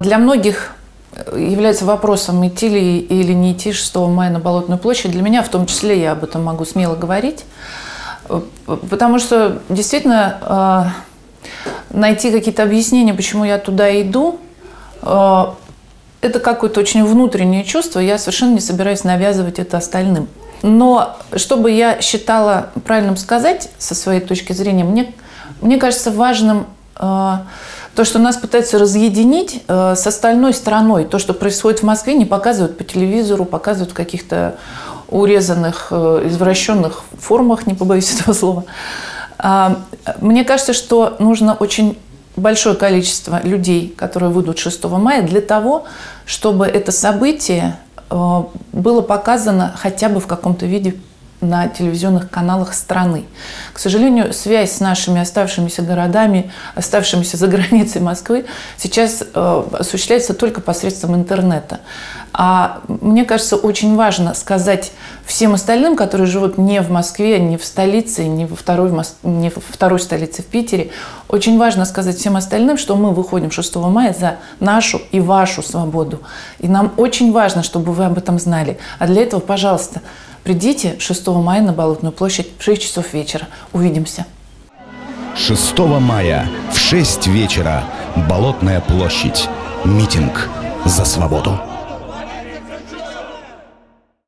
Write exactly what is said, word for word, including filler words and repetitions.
Для многих является вопросом, идти ли или не идти шестого мая на Болотную площадь. Для меня в том числе, я об этом могу смело говорить, потому что действительно найти какие-то объяснения, почему я туда иду, это какое-то очень внутреннее чувство, я совершенно не собираюсь навязывать это остальным. Но чтобы я считала правильным сказать со своей точки зрения, мне, мне кажется важным то, что нас пытаются разъединить э, с остальной страной. То, что происходит в Москве, не показывают по телевизору, показывают в каких-то урезанных, э, извращенных формах, не побоюсь этого слова. А, мне кажется, что нужно очень большое количество людей, которые выйдут шестого мая, для того, чтобы это событие э, было показано хотя бы в каком-то виде на телевизионных каналах страны. К сожалению, связь с нашими оставшимися городами, оставшимися за границей Москвы, сейчас э, осуществляется только посредством интернета. А мне кажется, очень важно сказать всем остальным, которые живут не в Москве, не в столице, не во второй, не во второй столице в Питере, очень важно сказать всем остальным, что мы выходим шестого мая за нашу и вашу свободу. И нам очень важно, чтобы вы об этом знали. А для этого, пожалуйста, придите шестого мая на Болотную площадь в шесть часов вечера. Увидимся. шестого мая в шесть вечера. Болотная площадь. Митинг за свободу.